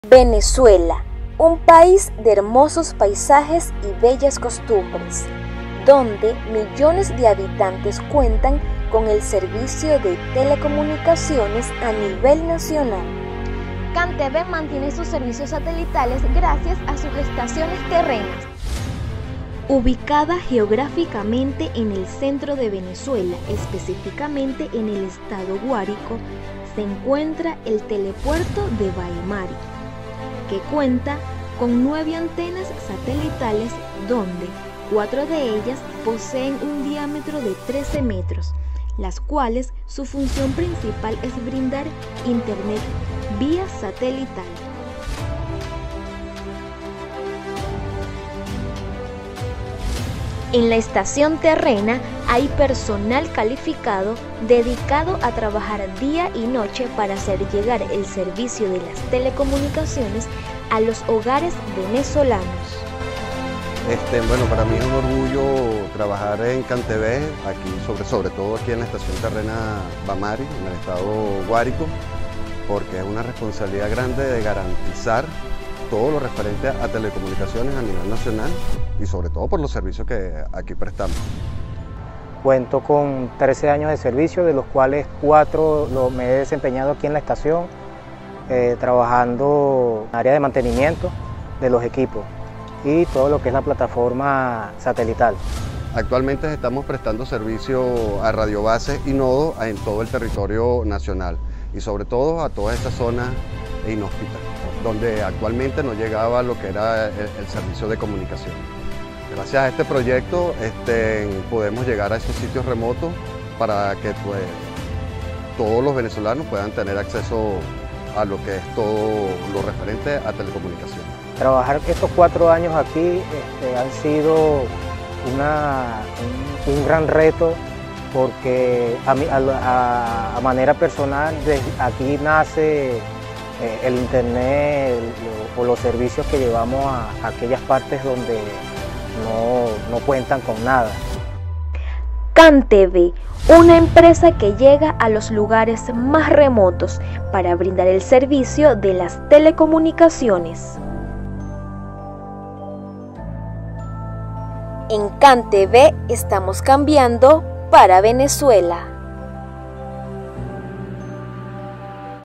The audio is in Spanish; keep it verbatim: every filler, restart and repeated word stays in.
Venezuela, un país de hermosos paisajes y bellas costumbres, donde millones de habitantes cuentan con el servicio de telecomunicaciones a nivel nacional. CanTV mantiene sus servicios satelitales gracias a sus estaciones terrenas. Ubicada geográficamente en el centro de Venezuela, específicamente en el estado Guárico, se encuentra el telepuerto de Baimari, que cuenta con nueve antenas satelitales donde cuatro de ellas poseen un diámetro de trece metros, las cuales su función principal es brindar internet vía satelital. En la estación terrena hay personal calificado dedicado a trabajar día y noche para hacer llegar el servicio de las telecomunicaciones a los hogares venezolanos. Este, bueno, para mí es un orgullo trabajar en CanTV, aquí, sobre, sobre todo aquí en la estación terrena Baimari, en el estado Guárico, porque es una responsabilidad grande de garantizar todo lo referente a telecomunicaciones a nivel nacional y sobre todo por los servicios que aquí prestamos. Cuento con trece años de servicio, de los cuales cuatro lo, me he desempeñado aquí en la estación, eh, trabajando en área de mantenimiento de los equipos y todo lo que es la plataforma satelital. Actualmente estamos prestando servicio a radiobases y nodos en todo el territorio nacional y sobre todo a todas estas zonas inhóspitas, donde actualmente no llegaba lo que era el, el servicio de comunicación. Gracias a este proyecto este, podemos llegar a esos sitios remotos para que pues, todos los venezolanos puedan tener acceso a lo que es todo lo referente a telecomunicación. Trabajar estos cuatro años aquí este, han sido una, un, un gran reto porque a, mi, a, a manera personal desde aquí nace eh, el internet o los servicios que llevamos a, a aquellas partes donde no, no cuentan con nada. CanTV, una empresa que llega a los lugares más remotos para brindar el servicio de las telecomunicaciones. En CanTV estamos cambiando para Venezuela.